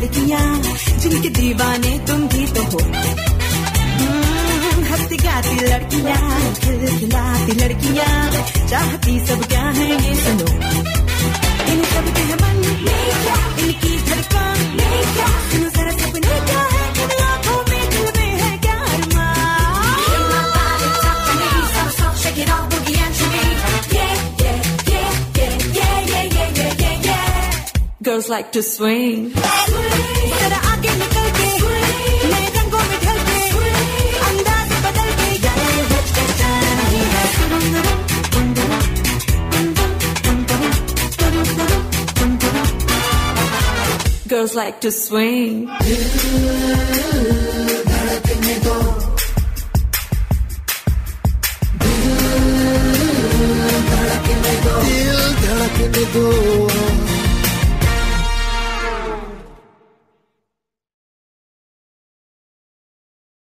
लड़कियां जिनके दीवाने तुम भी तो हो। हंसती गाती लड़कियां, खिलखिलाती लड़कियां, चाहती सब क्या है ये सुनो। इन सब के मन इनकी धड़कन, सुनो जरा सपने क्या है इन आँखों में, दिल में है क्या अरमान। Shake it off, boogie and shimmy. Yeah, yeah, yeah, yeah, yeah, yeah, yeah, yeah, yeah, yeah. Girls like to swing. जरा आगे निकल के, नए रंगों में ढल के, अंदाज बदल के, यार ये हिचकिचाना नहीं है। Girls like to swing. धड़कने दो, धड़कने दो, दिल धड़कने दो।